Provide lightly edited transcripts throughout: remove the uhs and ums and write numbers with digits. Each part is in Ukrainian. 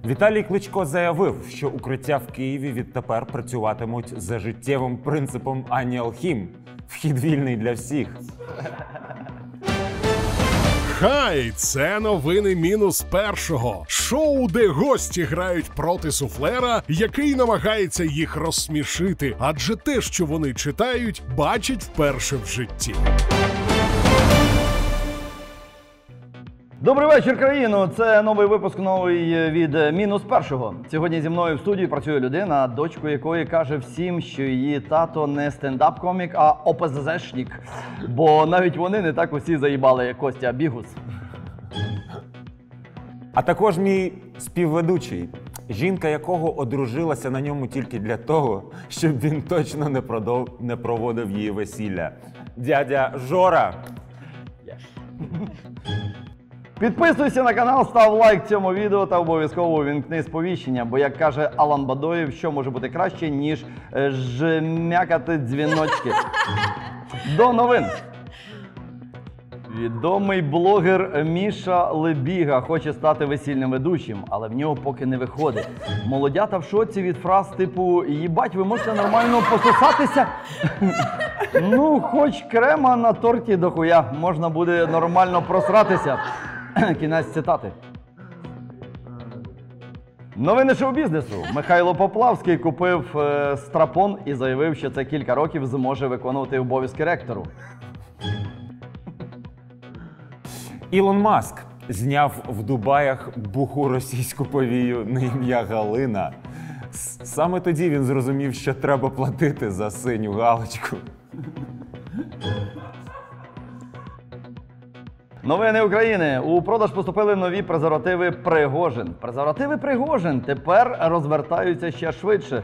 Віталій Кличко заявив, що укриття в Києві відтепер працюватимуть за життєвим принципом Ані Алхім. Вхід вільний для всіх. Хай, це новини мінус першого. Шоу, де гості грають проти суфлера, який намагається їх розсмішити. Адже те, що вони читають, бачать вперше в житті. Добрий вечір, країно! Це новий випуск від мінус першого. Сьогодні зі мною в студії працює людина, дочку якої каже всім, що її тато не стендап-комік, а ОПЗЗшник. Бо навіть вони не так усі заїбали, як Костя Бігус. А також мій співведучий, жінка якого одружилася на ньому тільки для того, щоб він точно не проводив її весілля. Дядя Жора. Підписуйся на канал, став лайк цьому відео та обов'язково увімкни сповіщення, бо, як каже Алан Бадоєв, що може бути краще, ніж жмякати дзвіночки. До новин. Відомий блогер Міша Лебіга хоче стати весільним ведучим, але в нього поки не виходить. Молодята в шоці від фраз типу «Їбать, ви можете нормально пососатися?» Ну, хоч крема на торті дохуя, можна буде нормально просратися. Кінець цитати. Новини шоу-бізнесу. Михайло Поплавський купив страпон і заявив, що це кілька років зможе виконувати обов'язки ректору. Ілон Маск зняв в Дубаях буху російську повію на ім'я Галина. Саме тоді він зрозумів, що треба платити за синю галочку. Новини України. У продаж поступили нові презервативи Пригожин. Презервативи Пригожин тепер розвертаються ще швидше.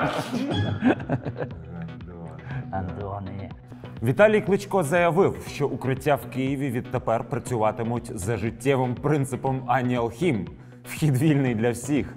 Антоні. Віталій Кличко заявив, що укриття в Києві відтепер працюватимуть за життєвим принципом Ані Алхім. Вхід вільний для всіх.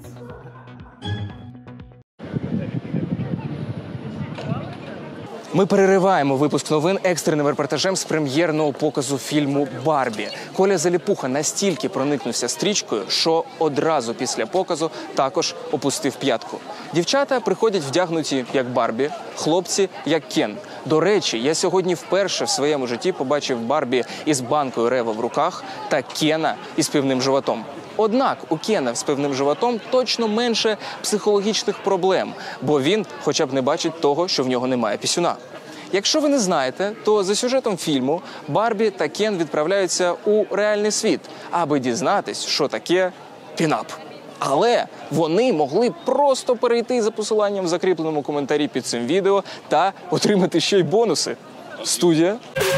Ми перериваємо випуск новин екстреним репортажем з прем'єрного показу фільму «Барбі». Коля Заліпуха настільки проникнувся стрічкою, що одразу після показу також опустив п'ятку. Дівчата приходять вдягнуті як Барбі, хлопці як Кен. До речі, я сьогодні вперше в своєму житті побачив Барбі із банкою Рева в руках та Кена із пивним животом. Однак у Кена з пивним животом точно менше психологічних проблем, бо він хоча б не бачить того, що в нього немає пісюна. Якщо ви не знаєте, то за сюжетом фільму Барбі та Кен відправляються у реальний світ, аби дізнатись, що таке пінап. Але вони могли просто перейти за посиланням в закріпленому коментарі під цим відео та отримати ще й бонуси. Студія.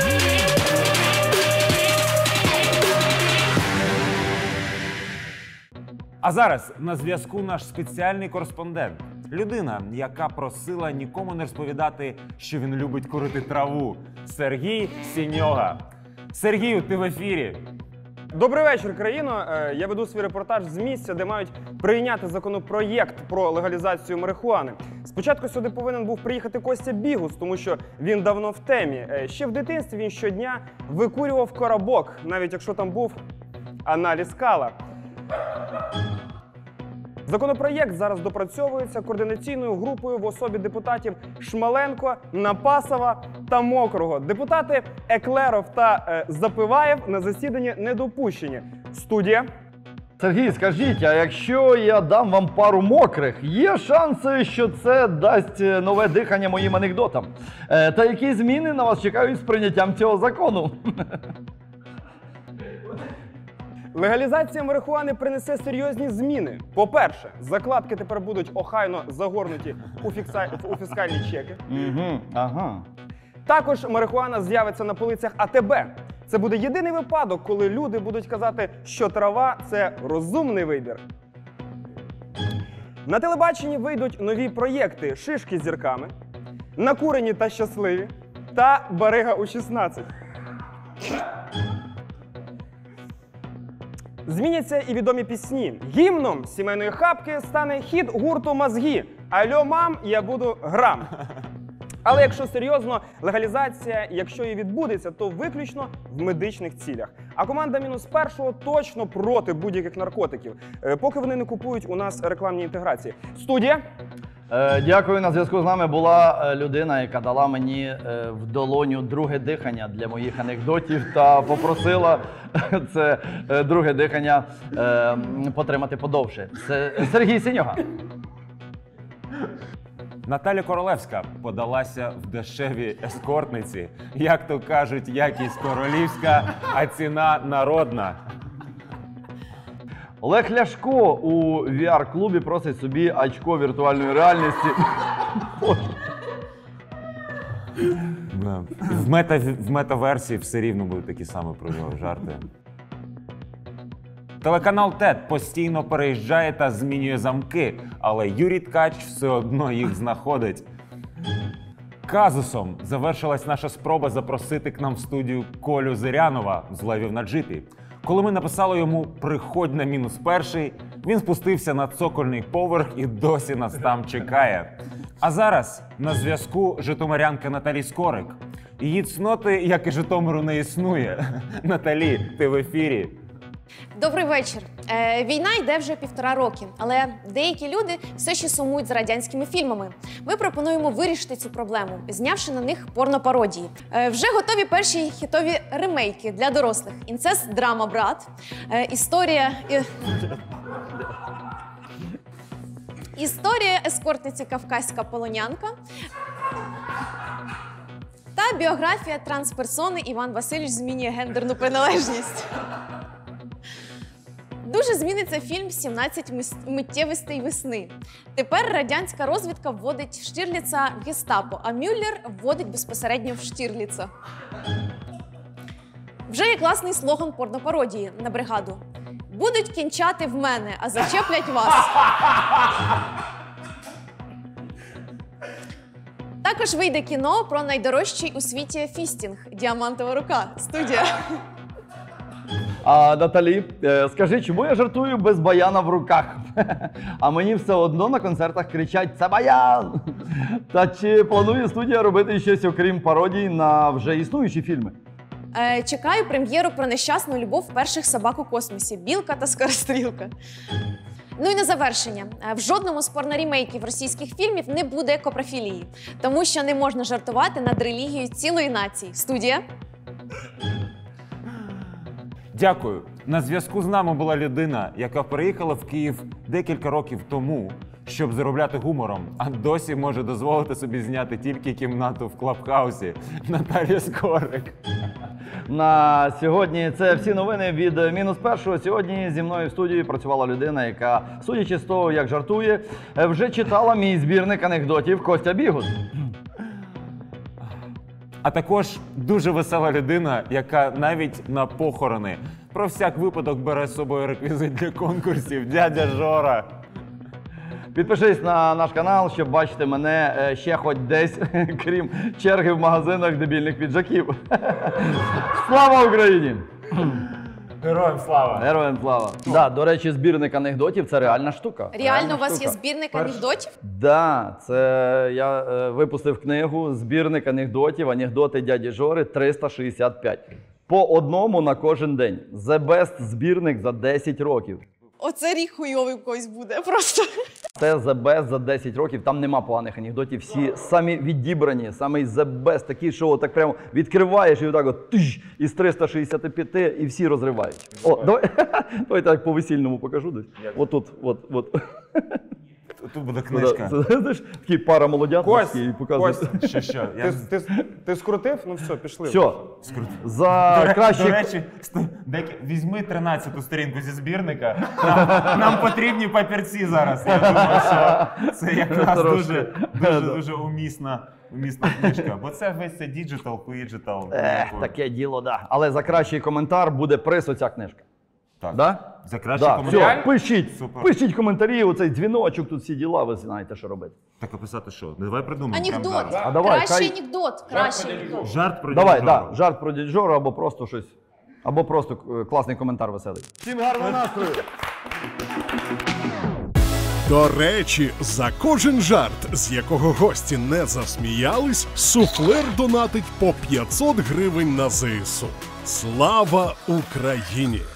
А зараз на зв'язку наш спеціальний кореспондент. Людина, яка просила нікому не розповідати, що він любить курити траву. Сергій Сіньога. Сергію, ти в ефірі. Добрий вечір, країно. Я веду свій репортаж з місця, де мають прийняти законопроєкт про легалізацію марихуани. Спочатку сюди повинен був приїхати Костя Бігус, тому що він давно в темі. Ще в дитинстві він щодня викурював коробок, навіть якщо там був аналіз кала. Законопроєкт зараз допрацьовується координаційною групою в особі депутатів Шмаленко, Напасова та Мокрого. Депутати Еклеров та Запиваєв на засіданні не допущені. Студія. Сергій, скажіть, а якщо я дам вам пару мокрих, є шанси, що це дасть нове дихання моїм анекдотам? Та які зміни на вас чекають з прийняттям цього закону? Легалізація марихуани принесе серйозні зміни. По-перше, закладки тепер будуть охайно загорнуті у фіскальні чеки. Ага. Також марихуана з'явиться на полицях АТБ. Це буде єдиний випадок, коли люди будуть казати, що трава – це розумний вибір. На телебаченні вийдуть нові проєкти «Шишки з зірками», «Накурені та щасливі» та «Барига у 16». Зміняться і відомі пісні. Гімном сімейної хапки стане хіт гурту «Мозги». «Алло, мам, я буду грам». Але якщо серйозно, легалізація, якщо і відбудеться, то виключно в медичних цілях. А команда «Мінус першого» точно проти будь-яких наркотиків, поки вони не купують у нас рекламні інтеграції. Студія. Дякую. На зв'язку з нами була людина, яка дала мені в долоню друге дихання для моїх анекдотів та попросила це друге дихання потримати подовше. Це Сергій Синьога. Наталя Королевська подалася в дешеві ескортниці. Як то кажуть, якість королівська, а ціна народна. Олег Ляшко у VR-клубі просить собі очко віртуальної реальності. В метаверсії все рівно будуть такі самі про нього жарти. Телеканал ТЕТ постійно переїжджає та змінює замки, але Юрій Ткач все одно їх знаходить. Казусом завершилась наша спроба запросити к нам в студію Колю Зирянова з левів на джипі. Коли ми написали йому «Приходь на мінус перший», він спустився на цокольний поверх і досі нас там чекає. А зараз на зв'язку житомирянка Наталі Скорик. Її цноти, як і Житомиру, не існує. Наталі, ти в ефірі. Добрий вечір. Війна йде вже 1,5 роки, але деякі люди все ще сумують за радянськими фільмами. Ми пропонуємо вирішити цю проблему, знявши на них порнопародії. Вже готові перші хітові ремейки для дорослих. «Інцест, драма, брат», історія ескортниці «Кавказька полонянка» та біографія трансперсони «Іван Васильович змінює гендерну приналежність». Дуже зміниться фільм «17 миттєвостей весни». Тепер радянська розвідка вводить Штірліца в гестапо, а Мюллер вводить безпосередньо в Штірліца. Вже є класний слоган порнопародії на бригаду. «Будуть кінчати в мене, а зачеплять вас». Також вийде кіно про найдорожчий у світі фістінг «Діамантова рука». Студія. А Наталі, скажи, чому я жартую без баяна в руках? А мені все одно на концертах кричать «Це баян!». Та чи планує студія робити щось окрім пародій на вже існуючі фільми? Чекаю прем'єру про нещасну любов перших собак у космосі «Білка та скорострілка». Ну і на завершення. В жодному з порнорімейків російських фільмів не буде копрофілії, тому що не можна жартувати над релігією цілої нації. Студія. Дякую. На зв'язку з нами була людина, яка приїхала в Київ декілька років тому, щоб заробляти гумором, а досі може дозволити собі зняти тільки кімнату в Клабхаусі. Наталя Скорик. На сьогодні це всі новини від «Мінус першого». Сьогодні зі мною в студії працювала людина, яка, судячи з того, як жартує, вже читала мій збірник анекдотів Костя Бігус. А також дуже весела людина, яка навіть на похорони про всяк випадок бере з собою реквізит для конкурсів. Дядя Жора. Підпишись на наш канал, щоб бачити мене ще хоч десь, крім черги в магазинах дебільних піджаків. Слава Україні! Героям слава! Героям слава! Да, до речі, збірник анекдотів – це реальна штука. Реально у вас є збірник анекдотів? Да, це я випустив книгу «Збірник анекдотів. Анекдоти дяді Жори 365». По одному на кожен день. The best збірник за 10 років. Оце рік хуйовий в когось буде просто. Це the best за 10 років, там нема поганих анекдотів, всі самі відібрані, самий the best, такі, що так прямо відкриваєш і отак от тиш, із 365 і всі розривають. О, давай так по весільному покажу десь. Отут, от. Тут буде книжка. Знаєш, такі пара молодят і показують. Кость, Що? ти скрутив? Ну все, пішли. Все, за краще... До речі, візьми 13-ту сторінку зі збірника. Нам потрібні папірці зараз. Я думаю, що це якраз дуже умісна книжка. Бо це весь це діджитал. Таке діло, да. Але за кращий коментар буде приз оця книжка. Так. Да? За кращий Да, коментар. все, пишіть, Супер. пишіть коментарі, оцей дзвіночок, тут всі діла, ви знаєте, що робити. Так описати що? Давай придумаємо. прямо Анекдот. зараз. А давай, Кращий хай- анекдот. Кращий анекдот. Жарт про Давай, дядю да, Жору. жарт про дядю Жору або просто щось, або просто класний коментар веселий. Всім гарного настрою! До речі, за кожен жарт, з якого гості не засміялись, суфлер донатить по 500 гривень на ЗСУ. Слава Україні!